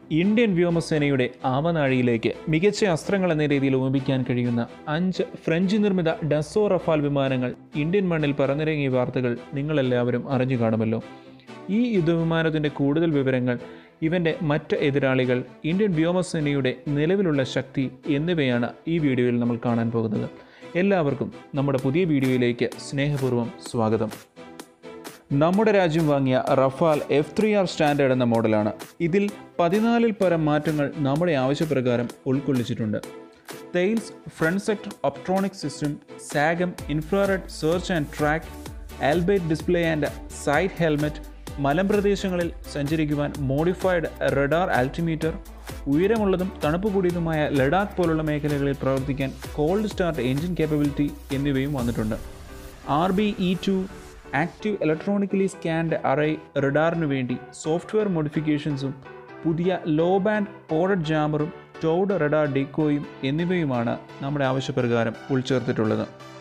Indian വ്യോമസേനയുടെ ആവനാഴിയിലേക്ക് മികച്ച അസ്ത്രങ്ങൾ എന്ന രീതിയിൽ ഉപയോഗിക്കാൻ കഴിയുന്ന 5 ഫ്രഞ്ച് നിർമ്മിത ഡസോ റഫാൽ വിമാനങ്ങൾ ഇന്ത്യൻ മണ്ണിൽ പറന്നിറങ്ങിയ വാർത്തകൾ നിങ്ങളെല്ലാവരും അറിഞ്ഞു കാണുമല്ലോ. ഈ യുദ്ധവിമാനത്തിൻ്റെ കൂടുതൽ വിവരങ്ങൾ, ഇവൻ്റെ മറ്റ് എതിരാളികൾ, ഇന്ത്യൻ വ്യോമസേനയുടെ നിലവിലുള്ള ശക്തി എന്നിവയാണ് ഈ വീഡിയോയിൽ നമ്മൾ കാണാൻ പോകുന്നത്. എല്ലാവർക്കും നമ്മുടെ പുതിയ വീഡിയോയിലേക്ക് സ്നേഹപൂർവ്വം സ്വാഗതം. നമ്മുടെ രാജ്യം വാങ്ങിയ റഫാൽ F3R സ്റ്റാൻഡേർഡ് എന്ന മോഡലാണ്. ഇതിൽ 14 പരം മാറ്റങ്ങൾ നമ്മുടെ ആവശ്യപ്രകാരം ഉൾക്കൊള്ളിച്ചിട്ടുണ്ട്. Thales, front sector optronic system, Sagem, infrared search and track, Elbit display and side helmet, മലമ്പ്രദേശങ്ങളിൽ സഞ്ചരിക്കുവാൻ മോഡിഫൈഡ് റഡാർ ആൾട്ടിമീറ്റർ, ഉയരമുള്ളതും തണുപ്പ് കൂടിയതുമായ ലഡാക്ക് പോലുള്ള മേഖലകളിൽ പ്രവർത്തിക്കാൻ കോൾഡ് സ്റ്റാർട്ട് എഞ്ചിൻ കേപ്പബിലിറ്റി എന്നിവയും വന്നിട്ടുണ്ട്. RBE2 active electronically scanned array റഡാറിനു വേണ്ടി സോഫ്റ്റ്വെയർ മോഡിഫിക്കേഷൻസും പുതിയ ലോ ബാൻഡ് പോഡഡ് ജാമറും ടോഡ് റഡാർ ഡെക്കോയും എന്നിവയുമാണ് നമ്മുടെ ആവശ്യപ്രകാരം ഉൾച്ചേർത്തിട്ടുള്ളത്.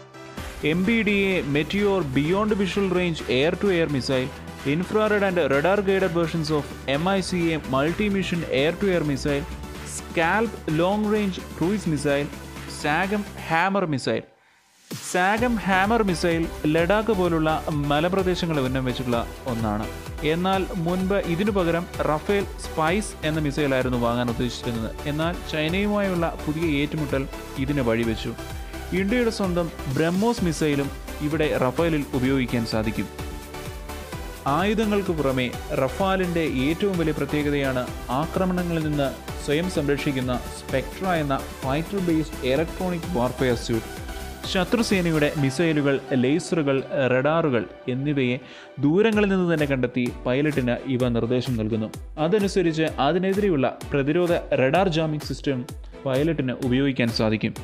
MBDA Meteor beyond visual range air to air missile, infrared and radar guided versions of MICA multi mission air to air missile, SCALP long range cruise missile, Sagem Hammer missile. Sagem Hammer missile Ladakh പോലുള്ള മലപ്രദേശങ്ങളെ ഉന്നം വെച്ചുള്ള ഒന്നാണ്. എന്നാൽ മുൻപ് ഇതിനു പകരം Rafale spice എന്ന മിസൈലായിരുന്നു വാങ്ങാൻ ഉദ്ദേശിച്ചിരുന്നത്. എന്നാൽ ചൈനയുമായുള്ള പുതിയ ഏറ്റുമുട്ടൽ ഇതിന് വഴിവെച്ചു. ഇന്ത്യയുടെ സ്വന്തം ബ്രഹ്മോസ് മിസൈലും ഇവിടെ റഫേലിൽ ഉപയോഗിക്കാൻ സാധിക്കും. ആയുധങ്ങൾക്ക് പുറമെ റഫാലിൻ്റെ ഏറ്റവും വലിയ പ്രത്യേകതയാണ് ആക്രമണങ്ങളിൽ നിന്ന് സ്വയം സംരക്ഷിക്കുന്ന സ്പെക്ട്ര എന്ന fighter based electronic warfare suite. ശത്രുസേനയുടെ മിസൈലുകൾ, ലേസറുകൾ, റഡാറുകൾ എന്നിവയെ ദൂരങ്ങളിൽ നിന്ന് തന്നെ കണ്ടെത്തി പൈലറ്റിന് ഇവ നിർദ്ദേശം നൽകുന്നു. അതനുസരിച്ച് അതിനെതിരെയുള്ള പ്രതിരോധ റഡാർ ജാമിംഗ് സിസ്റ്റം പൈലറ്റിന് ഉപയോഗിക്കാൻ സാധിക്കും.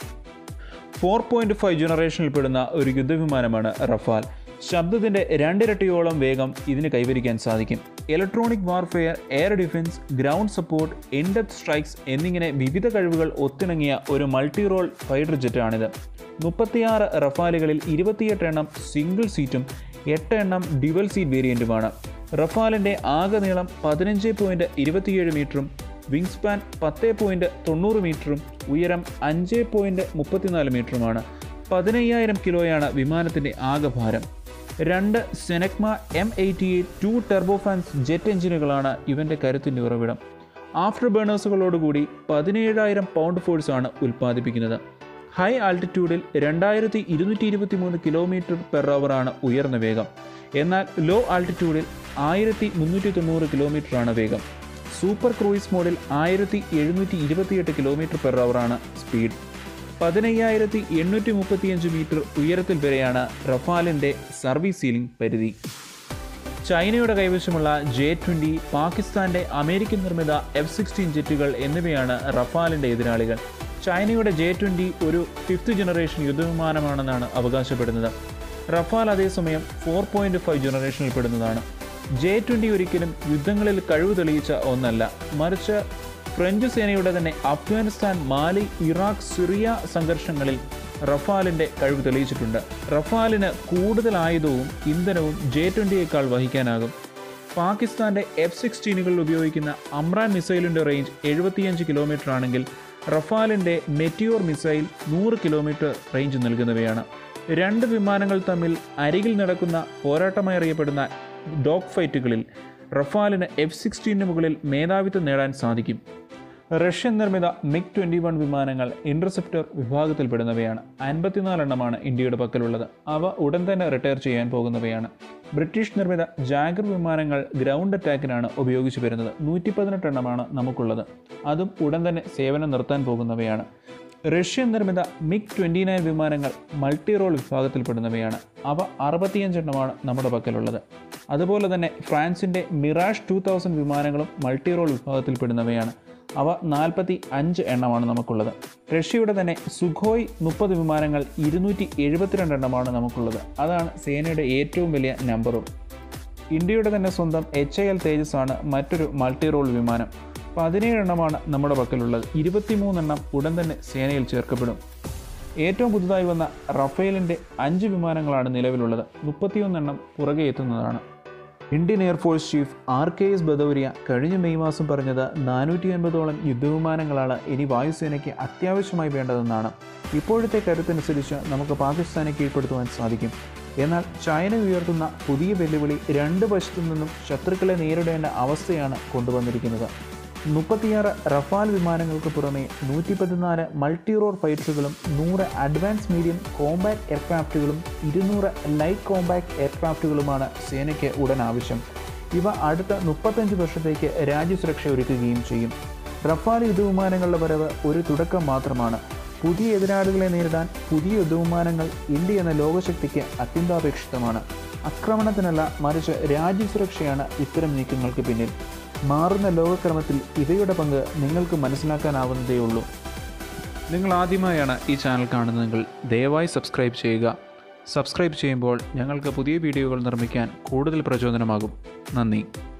4.5 ജനറേഷനിൽപ്പെടുന്ന ഒരു യുദ്ധവിമാനമാണ് റഫാൽ. ശബ്ദത്തിൻ്റെ 2 ഇരട്ടിയോളം വേഗം ഇതിന് കൈവരിക്കാൻ സാധിക്കും. Electronic warfare, air defence, ground support, in depth strikes എന്നിങ്ങനെ വിവിധ കഴിവുകൾ ഒത്തിണങ്ങിയ ഒരു മൾട്ടി റോൾ ഫൈറ്റർ ജെറ്റാണിത്. 36 റഫാലുകളിൽ 28 എണ്ണം സിംഗിൾ സീറ്റും 8 എണ്ണം ഡ്യുവൽ സീറ്റ് വേരിയൻറ്റുമാണ്. റഫാലിൻ്റെ ആകെ നീളം 15.27 മീറ്ററും വിങ് സ്പാൻ 10.90 മീറ്ററും ഉയരം 5.34 മീറ്ററുമാണ്. 15,000 കിലോയാണ് വിമാനത്തിൻ്റെ ആകെ ഭാരം. 2 സെനക്മ M88 2 ടർബോഫാൻസ് ജെറ്റ് എഞ്ചിനുകളാണ് ഇവൻ്റെ കരുത്തിൻ്റെ ഉറവിടം. ആഫ്റ്റർ ബേണേഴ്സുകളോടുകൂടി 17,000 പൗണ്ട് ഫോഴ്സാണ് ഉൽപ്പാദിപ്പിക്കുന്നത്. ഹൈ ആൾട്ടിറ്റ്യൂഡിൽ 2223 km/h ആണ് ഉയർന്ന വേഗം. എന്നാൽ ലോ ആൾട്ടിറ്റ്യൂഡിൽ 1390 km/h വേഗം. സൂപ്പർ ക്രൂയിസ് മോഡിൽ 1728 km/h ആണ് സ്പീഡ്. 15,835 മീറ്റർ ഉയരത്തിൽ വരെയാണ് റഫാലിൻ്റെ സർവീസ് സീലിംഗ് പരിധി. ചൈനയുടെ കൈവശമുള്ള J-20, പാകിസ്ഥാൻ്റെ അമേരിക്കൻ നിർമ്മിത F-16 ജെറ്റുകൾ എന്നിവയാണ് റഫാലിൻ്റെ എതിരാളികൾ. ചൈനയുടെ J-20 ഒരു 5th ജനറേഷൻ യുദ്ധവിമാനമാണെന്നാണ് അവകാശപ്പെടുന്നത്. റഫാൽ അതേസമയം 4.5 ജനറേഷനിൽപ്പെടുന്നതാണ്. J-20 ഒരിക്കലും യുദ്ധങ്ങളിൽ കഴിവ് തെളിയിച്ച ഒന്നല്ല, മറിച്ച് ഫ്രഞ്ച് സേനയുടെ തന്നെ അഫ്ഗാനിസ്ഥാൻ, മാലി, ഇറാഖ്, സിറിയ സംഘർഷങ്ങളിൽ റഫാലിൻ്റെ കഴിവ് തെളിയിച്ചിട്ടുണ്ട്. റഫാലിന് കൂടുതൽ ആയുധവും ഇന്ധനവും J-20യേക്കാൾ വഹിക്കാനാകും. പാകിസ്ഥാൻ്റെ F-16കളിൽ ഉപയോഗിക്കുന്ന അമ്രാൻ മിസൈലിൻ്റെ റേഞ്ച് 75 കിലോമീറ്റർ ആണെങ്കിൽ റഫാലിൻ്റെ മെറ്റിയോർ മിസൈൽ 100 കിലോമീറ്റർ റേഞ്ച് നൽകുന്നവയാണ്. 2 വിമാനങ്ങൾ തമ്മിൽ അരികിൽ നടക്കുന്ന പോരാട്ടമായി അറിയപ്പെടുന്ന ഡോഗ് ഫൈറ്റുകളിൽ റഫാലിന് F-16 മുകളിൽ മേധാവിത്വം നേടാൻ സാധിക്കും. റഷ്യൻ നിർമ്മിത MiG-21 വിമാനങ്ങൾ ഇൻ്റർസെപ്റ്റർ വിഭാഗത്തിൽപ്പെടുന്നവയാണ്. 54 എണ്ണമാണ് ഇന്ത്യയുടെ പക്കലുള്ളത്. അവ ഉടൻ തന്നെ റിട്ടയർ ചെയ്യാൻ പോകുന്നവയാണ്. ബ്രിട്ടീഷ് നിർമ്മിത ജാഗർ വിമാനങ്ങൾ ഗ്രൗണ്ട് അറ്റാക്കിനാണ് ഉപയോഗിച്ചു വരുന്നത്. 118 എണ്ണമാണ് നമുക്കുള്ളത്. അതും ഉടൻ തന്നെ സേവനം നിർത്താൻ പോകുന്നവയാണ്. റഷ്യൻ നിർമ്മിത MiG-29 വിമാനങ്ങൾ മൾട്ടി റോൾ വിഭാഗത്തിൽപ്പെടുന്നവയാണ്. അവ 65 എണ്ണമാണ് നമ്മുടെ പക്കലുള്ളത്. അതുപോലെ തന്നെ ഫ്രാൻസിൻ്റെ മിറാഷ് 2000 വിമാനങ്ങളും മൾട്ടി റോൾ വിഭാഗത്തിൽപ്പെടുന്നവയാണ്. അവ 45 എണ്ണമാണ് നമുക്കുള്ളത്. റഷ്യയുടെ തന്നെ സുഖോയ് 30 വിമാനങ്ങൾ 272 എണ്ണമാണ് നമുക്കുള്ളത്. അതാണ് സേനയുടെ ഏറ്റവും വലിയ നമ്പറും. ഇന്ത്യയുടെ തന്നെ സ്വന്തം HAL തേജസ് ആണ് മറ്റൊരു മൾട്ടി റോൾ വിമാനം. 17 എണ്ണമാണ് നമ്മുടെ പക്കലുള്ളത്. 23 എണ്ണം ഉടൻ തന്നെ സേനയിൽ ചേർക്കപ്പെടും. ഏറ്റവും പുതുതായി വന്ന റഫേലിൻ്റെ 5 വിമാനങ്ങളാണ് നിലവിലുള്ളത്. 31 എണ്ണം പുറകെ എത്തുന്നതാണ്. Indian air force chief RKS Bhadauria കഴിഞ്ഞ മെയ് മാസം പറഞ്ഞത് 450ഓളം യുദ്ധവിമാനങ്ങളാണ് ഇനി വായുസേനയ്ക്ക് അത്യാവശ്യമായി വേണ്ടതെന്നാണ്. ഇപ്പോഴത്തെ കരുത്തനുസരിച്ച് നമുക്ക് പാകിസ്ഥാനെ കീഴ്പ്പെടുത്തുവാൻ സാധിക്കും. എന്നാൽ ചൈന ഉയർത്തുന്ന പുതിയ വെല്ലുവിളി രണ്ട് വശത്തു നിന്നും ശത്രുക്കളെ നേരിടേണ്ട അവസ്ഥയാണ് കൊണ്ടുവന്നിരിക്കുന്നത്. 36 റഫാൽ വിമാനങ്ങൾക്ക് പുറമെ 114 മൾട്ടി റോർ ഫൈറ്ററുകളും 100 അഡ്വാൻസ് മീഡിയം കോമ്പാക്ട് എയർക്രാഫ്റ്റുകളും 200 ലൈറ്റ് കോമ്പാക്ട് എയർക്രാഫ്റ്റുകളുമാണ് സേനയ്ക്ക് ഉടൻ ആവശ്യം. ഇവ അടുത്ത 35 വർഷത്തേക്ക് രാജ്യസുരക്ഷ ഒരുക്കുകയും ചെയ്യും. റഫാൽ യുദ്ധവിമാനങ്ങളുടെ വരവ് ഒരു തുടക്കം മാത്രമാണ്. പുതിയ എതിരാളികളെ നേരിടാൻ പുതിയ യുദ്ധവിമാനങ്ങൾ ഇന്ത്യ എന്ന ലോകശക്തിക്ക് അത്യന്താപേക്ഷിതമാണ്. ആക്രമണത്തിനല്ല, മറിച്ച് രാജ്യസുരക്ഷയാണ് ഇത്തരം നീക്കങ്ങൾക്ക് പിന്നിൽ. മാറുന്ന ലോകക്രമത്തിൽ ഇവയുടെ പങ്ക് നിങ്ങൾക്ക് മനസ്സിലാക്കാനാവുന്നതേ ഉള്ളൂ. നിങ്ങൾ ആദ്യമായാണ് ഈ ചാനൽ കാണുന്നതെങ്കിൽ ദയവായി സബ്സ്ക്രൈബ് ചെയ്യുക. സബ്സ്ക്രൈബ് ചെയ്യുമ്പോൾ ഞങ്ങൾക്ക് പുതിയ വീഡിയോകൾ നിർമ്മിക്കാൻ കൂടുതൽ പ്രചോദനമാകും. നന്ദി.